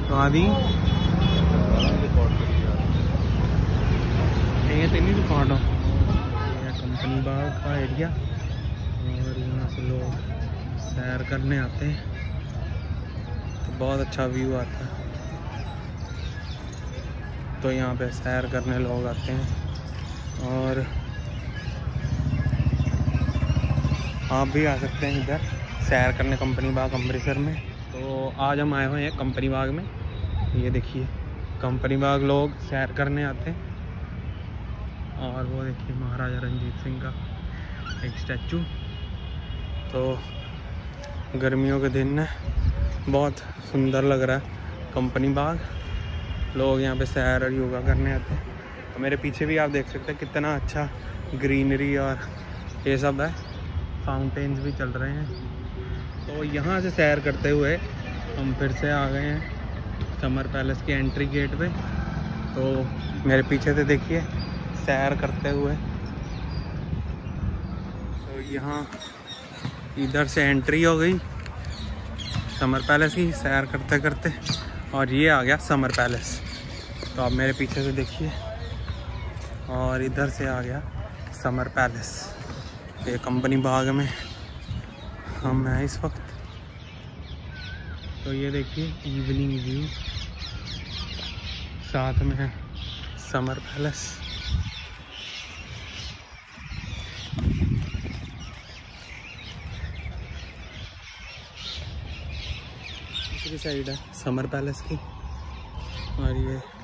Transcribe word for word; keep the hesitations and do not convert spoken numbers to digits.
तो आदि ये तो नहीं रिकॉर्ड हो कंपनी बाग का एरिया और यहाँ से लोग सैर करने आते हैं तो बहुत अच्छा व्यू आता है। तो यहाँ पे सैर करने लोग आते हैं और आप भी आ सकते हैं इधर सैर करने कंपनी बाग अमृतसर में। तो आज हम आए हुए हैं कंपनी बाग में। ये देखिए कंपनी बाग लोग सैर करने आते हैं और वो देखिए महाराजा रंजीत सिंह का एक स्टैचू। तो गर्मियों के दिन है, बहुत सुंदर लग रहा है कंपनी बाग। लोग यहाँ पे सैर और योगा करने आते हैं। तो मेरे पीछे भी आप देख सकते हैं कितना अच्छा ग्रीनरी और ये सब है, फाउंटेन्स भी चल रहे हैं। तो यहाँ से सैर करते हुए हम फिर से आ गए हैं समर पैलेस की एंट्री गेट पे। तो मेरे पीछे से देखिए सैर करते हुए, तो यहाँ इधर से एंट्री हो गई समर पैलेस की सैर करते करते और ये आ गया समर पैलेस। तो आप मेरे पीछे से देखिए और इधर से आ गया समर पैलेस। ये कंपनी बाग में हम हैं इस वक्त। तो ये देखिए इवनिंग व्यू, साथ में है समर पैलेस। दूसरी साइड है समर पैलेस की और ये